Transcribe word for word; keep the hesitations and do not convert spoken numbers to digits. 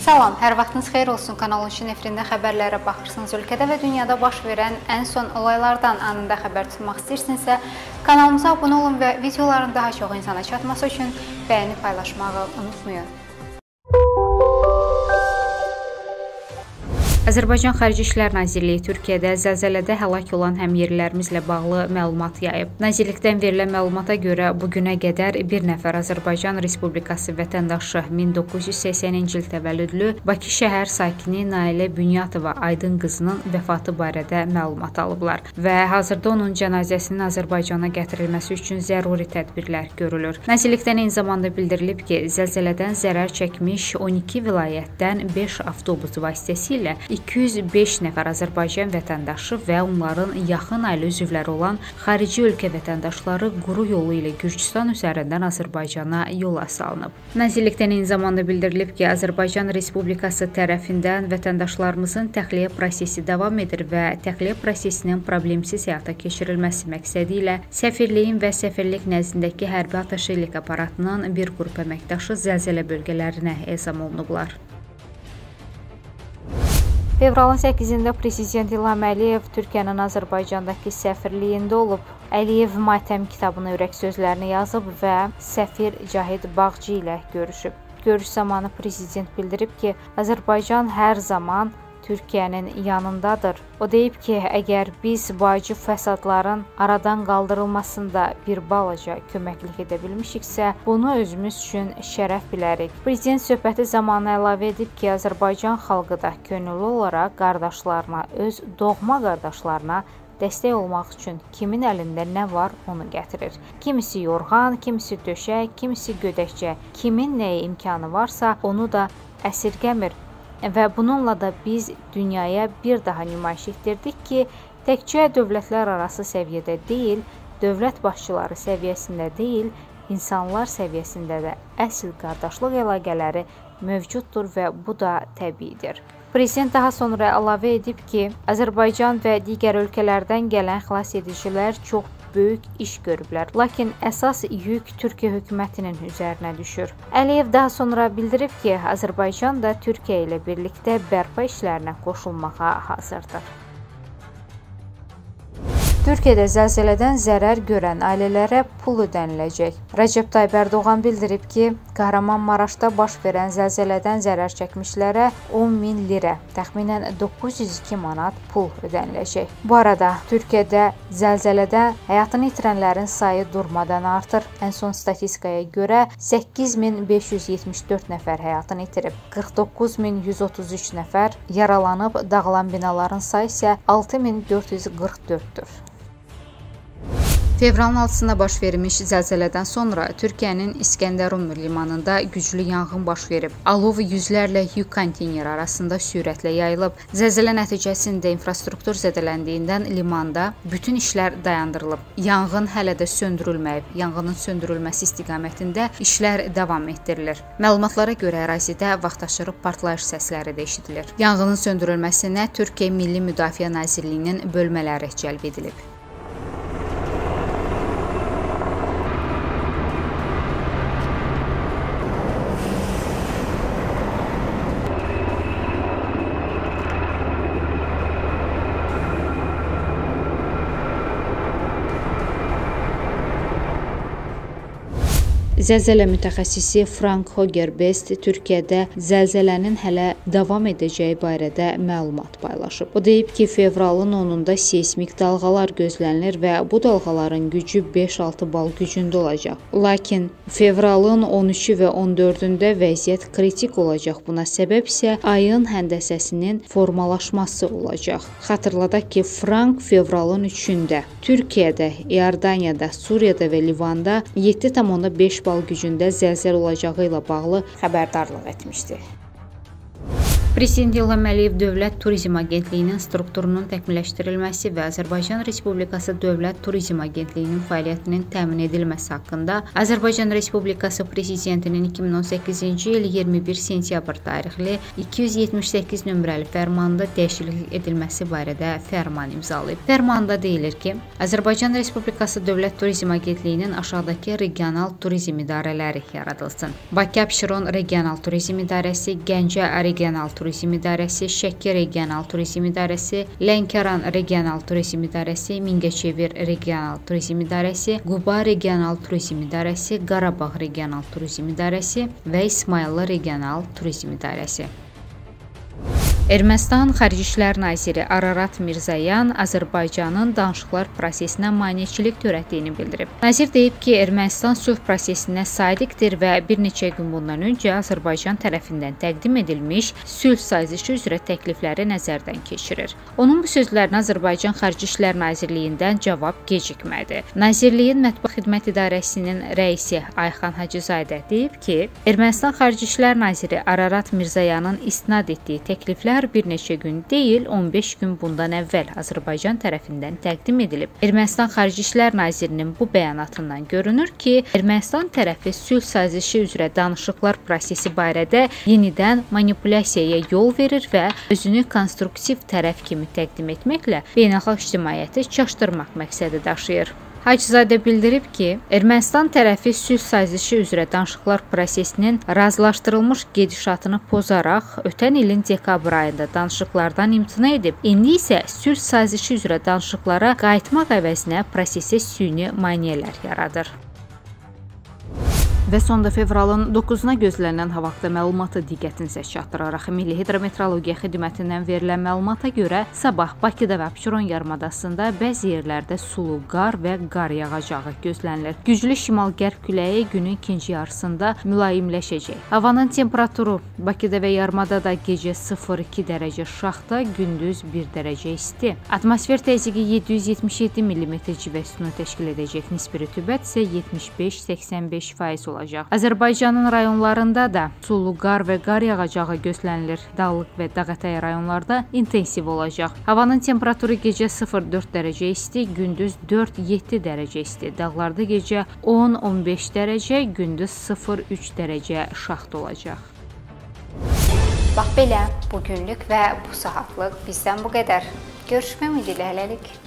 Salam, hər vaxtınız xeyir olsun. Kanal on üçün efirində xəbərlərə baxırsınız. Ölkədə və dünyada baş verən ən son olaylardan anında xəbər tutmaq istəyirsinizsə, kanalımıza abunə olun və videoların daha çox insana çatması üçün bəyəni paylaşmağı unutmayın. Azərbaycan Xarici İşlər Nazirliyi Türkiyədə zəlzələdə həlak olan həmyerlilərimizlə bağlı məlumat yayıb. Nazirlikdən verilən məlumata görə bugünə qədər bir nəfər Azərbaycan Respublikası vətəndaşı min doqquz yüz səksəninci il təvəllüdlü Bakı şəhər sakini Nailə Bünyatova Aydın qızının vəfatı barədə məlumat alıblar və hazırda onun cənazəsinin Azərbaycana gətirilməsi üçün zəruri tədbirlər görülür. Nazirlikdən eyni zamanda bildirilib ki, zəlzələdən zərər çəkmiş on iki vilayətdən beş avtobus vasitəsilə iki yüz beş nəfər Azərbaycan vətəndaşı və onların yaxın ailə üzvləri olan xarici ölkə vətəndaşları quru yolu ilə Gürcüstan üzərindən Azərbaycana yola salınıb. Nazirlikdən eyni zamanda bildirilib ki, Azərbaycan Respublikası tərəfindən vətəndaşlarımızın təxliyə prosesi davam edir və təxliyə prosesinin problemsiz həyata keçirilməsi məqsədi ilə səfirliyin və səfirlik nəzdindəki hərbi ataşelik aparatının bir qrup əməkdaşı zəlzələ bölgələrinə ezam olunublar. Fevralın səkkizində Prezident İlham Əliyev Türkiyənin Azərbaycandakı səfirliyində olub. Əliyev matəm kitabına ürək sözlərini yazıb və səfir Cahid Bağcı ilə görüşüb. Görüş zamanı Prezident bildirib ki, Azərbaycan hər zaman Türkiyənin yanındadır. O deyib ki, əgər biz vacib fəsadların aradan qaldırılmasında bir balaca köməklik edə bilmişiksə, bunu özümüz üçün şərəf bilərik. Prezident söhbəti zamanı əlavə edib ki, Azərbaycan xalqı da könüllü olaraq qardaşlarına, öz doğma qardaşlarına dəstək olmaq üçün kimin əlində nə var, onu gətirir. Kimisi yorğan, kimisi döşək, kimisi gödəkçə, kimin nəyə imkanı varsa, onu da əsirgəmir. Və bununla da biz dünyaya bir daha nümayiş etdirdik ki, təkcə dövlətlər arası səviyyədə deyil, dövlət başçıları səviyyəsində deyil, insanlar səviyyəsində də əsl qardaşlıq əlaqələri mövcuddur və bu da təbiidir. Prezident daha sonra əlavə edib ki, Azərbaycan və digər ölkələrdən gələn xilas edicilər çox böyük iş görüblər. Lakin əsas yük Türkiyə hökumətinin üzərinə düşür. Əliyev daha sonra bildirib ki, Azərbaycan da Türkiyə ilə birlikdə bərpa işlərinə qoşulmağa hazırdır. Türkiyədə zəlzələdən zərər görən ailələrə pul ödəniləcək. Rəcəb Tayyip Ərdoğan bildirib ki, Kahramanmaraşda baş verən zəlzələdən zərər çəkmişlərə on min lirə, təxminən doqquz yüz iki manat pul ödəniləcək. Bu arada Türkiyədə zəlzələdə həyatını itirənlərin sayı durmadan artır. Ən son statistikaya görə səkkiz min beş yüz yetmiş dörd nəfər həyatını itirib, qırx doqquz min yüz otuz üç nəfər yaralanıb, dağılan binaların sayı isə altı min dörd yüz qırx dörddür. Fevralın altısında baş vermiş zəlzələdən sonra Türkiyənin İskəndərun limanında güclü yanğın baş verib. Alov yüzlərlə yük konteyner arasında sürətlə yayılıb. Zəlzələ nəticəsində infrastruktur zədələndiyindən limanda bütün işlər dayandırılıb. Yanğın hələ də söndürülməyib. Yanğının söndürülməsi istiqamətində işlər davam etdirilir. Məlumatlara görə ərazidə vaxtaşırı partlayış səsləri də eşidilir. Yanğının söndürülməsinə Türkiyə Milli Müdafiə Nazirliyinin bölmələri cəlb edilib. Zəlzələ mütəxəssisi Frank Hogerbest Türkiyədə zəlzələnin hələ davam edəcəyi barədə məlumat paylaşıb. O deyib ki, fevralın onunda seysmik dalğalar gözlənilir və bu dalğaların gücü beş altı bal gücündə olacaq. Lakin fevralın on üçü və on dördündə vəziyyət kritik olacaq. Buna səbəb isə ayın həndəsəsinin formalaşması olacaq. Xatırladaq ki, Frank fevralın üçündə Türkiyədə, İordaniyada, Suriyada və Livanda yeddi tam beş bal gücündə zəlzələ olacağı ilə bağlı xəbərdarlıq etmişdi. Prezident İlham Əliyev Dövlət Turizm Agentliyinin strukturunun təkmilləşdirilməsi və Azərbaycan Respublikası Dövlət Turizm Agentliyinin fəaliyyətinin təmin edilməsi haqqında Azərbaycan Respublikası Prezidentinin iki min on səkkizinci il iyirmi bir sentyabr tarixli iki yüz yetmiş səkkiz nömrəli fərmanında dəyişiklik edilməsi barədə fərman imzalayıb. Fərmanda deyilir ki, Azərbaycan Respublikası Dövlət Turizm Agentliyinin aşağıdakı regional turizm idarələri yaradılsın. Bakı Abşeron Regional Turizm İdarəsi, Gəncə Regional Turizm Turizm İdarəsi, Şəki Regional Turizm İdarəsi, Lənkəran Regional Turizm İdarəsi, Mingəçevir Regional Turizm İdarəsi, Quba Regional Turizm İdarəsi, Qarabağ Regional Turizm İdarəsi və İsmayıllı Regional Turizm İdarəsi. Ermənistan Xarici İşlər Naziri Ararat Mirzoyan Azərbaycanın danışıqlar prosesinə maneçilik törətdiyini bildirib. Nazir deyib ki, Ermənistan sülh prosesinə sadiqdir və bir neçə gün bundan öncə Azərbaycan tərəfindən təqdim edilmiş sülh sazişi üzrə təklifləri nəzərdən keçirir. Onun bu sözlərinə Azərbaycan Xarici İşlər Nazirliyindən cavab gecikmədi. Nazirliyin Mətbuat Xidmət İdarəsinin rəisi Ayxan Hacızadə deyib ki, Ermənistan Xarici İşlər Naziri Ararat Mirzoyanın istinad etdiyi təkliflər bir neçə gün deyil, on beş gün bundan əvvəl Azərbaycan tərəfindən təqdim edilib. Ermənistan Xarici İşlər Nazirinin bu bəyanatından görünür ki, Ermənistan tərəfi sülh sazişi üzrə danışıqlar prosesi barədə yenidən manipulyasiyaya yol verir və özünü konstruktiv tərəf kimi təqdim etməklə beynəlxalq ictimaiyyəti çaşdırmaq məqsədi daşıyır. Hacızadə bildirib ki, Ermənistan tərəfi sülh sazişi üzrə danışıqlar prosesinin razılaşdırılmış gedişatını pozaraq ötən ilin dekabr ayında danışıqlardan imtina edib, indi isə sülh sazişi üzrə danışıqlara qayıtmaq əvəzinə prosesə süni maneələr yaradır. Və sonda fevralın doqquzuna gözlənilən hava haqqında məlumatı diqqətinizə çatdıraraq Milli Hidrometeorologiya Xidmətindən verilən məlumata görə sabah Bakıda və Abşeron yarımadasında bəzi yerlərdə sulu qar və qar yağacağı gözlənilir. Güclü şimal-qərb küləyi günün ikinci yarısında mülayimləşəcək. Havanın temperaturu Bakıda və yarımadada gecə sıfır iki dərəcə şaxta, gündüz bir dərəcə isti. Atmosfer təzyiqi yeddi yüz yetmiş yeddi millimetr civə sütunu təşkil edəcək. Nisbi rütubət isə yetmiş beş səksən beş faiz olacaq. Azərbaycanın rayonlarında da sulu qar və qar yağacağı gözlənilir. Dağlıq və dağətəyi rayonlarda intensiv olacaq. Havanın temperaturu gecə sıfır dörd dərəcə isti, gündüz dörd yeddi dərəcə isti. Dağlarda gecə on on beş dərəcə, gündüz sıfır üç dərəcə şaxta olacaq. Bax belə, bugünlük və bu saatlıq bizdən bu qədər. Görüşmək ümidi ilə hələlik.